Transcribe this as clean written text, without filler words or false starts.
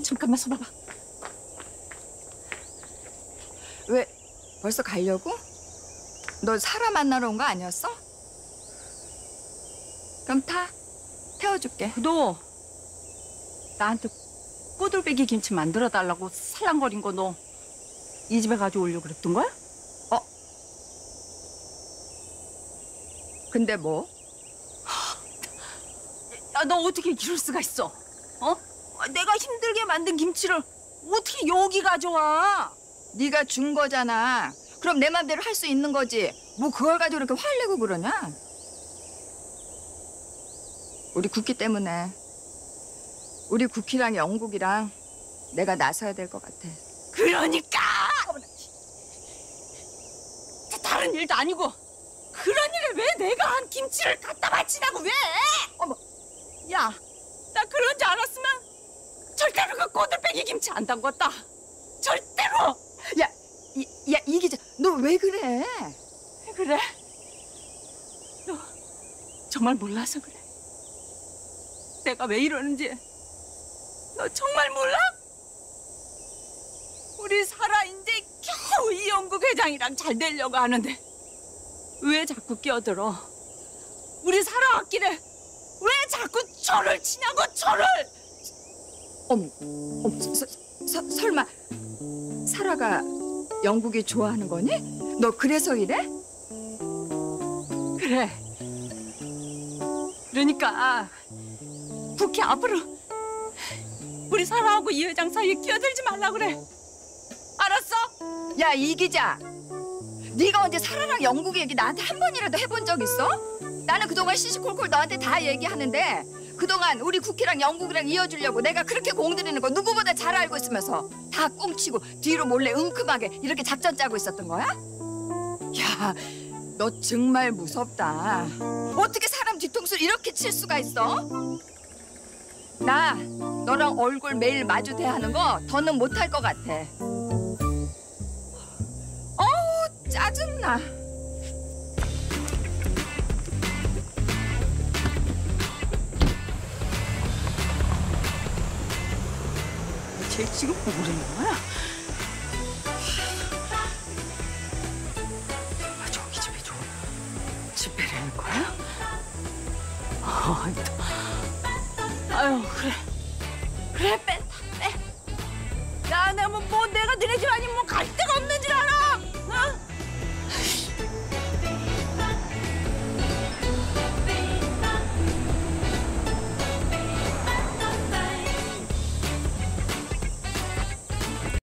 잠깐만 서봐봐. 왜 벌써 가려고? 너 사람 만나러 온 거 아니었어? 그럼 타. 태워줄게. 너 나한테 꼬들빼기 김치 만들어 달라고 살랑거린 거 너 이 집에 가져오려고 그랬던 거야? 근데 뭐? 야, 너 어떻게 이럴 수가 있어? 내가 힘들게 만든 김치를 어떻게 여기 가져와? 네가 준 거잖아. 그럼 내 맘대로 할 수 있는 거지. 뭐 그걸 가지고 이렇게 화내고 그러냐? 우리 국희 때문에. 우리 국희랑 영국이랑 내가 나서야 될 것 같아. 그러니까! 다른 일도 아니고 그런 일을 왜 내가 한 김치를 갖다 바치냐고 왜? 어머. 야, 나 그런 줄 알았으면 절대로 그 꼬들빼기 김치 안 담궜다. 절대로! 야, 이 기자, 너 왜 그래? 그래? 너 정말 몰라서 그래. 내가 왜 이러는지 너 정말 몰라? 우리 사라 이제 겨우 이영국 회장이랑 잘 되려고 하는데 왜 자꾸 끼어들어? 우리 사라 왔길래 왜 자꾸 저를 치냐고, 저를! 어머, 설마 사라가 영국이 좋아하는 거니? 너 그래서 이래? 그래. 그러니까 국회 앞으로 우리 사라하고 이 회장 사이에 끼어들지 말라 그래. 알았어? 야, 이 기자. 네가 언제 사라랑 영국 얘기 나한테 한 번이라도 해본 적 있어? 나는 그동안 시시콜콜 너한테 다 얘기하는데 그동안 우리 국희랑 영국이랑 이어주려고 내가 그렇게 공들이는 거 누구보다 잘 알고 있으면서 다 꽁치고 뒤로 몰래 은큼하게 이렇게 작전 짜고 있었던 거야? 야, 너 정말 무섭다. 어떻게 사람 뒤통수를 이렇게 칠 수가 있어? 나 너랑 얼굴 매일 마주 대하는 거 더는 못할 것 같아. 어우, 짜증나. 쟤 지금 뭐라는 거야? 저기 집에 저 집배라는 거야? 아유, 그래 뺀다, 빼. 야, 내가 뭐 내가 너네 집 아니면 갈 데가 없는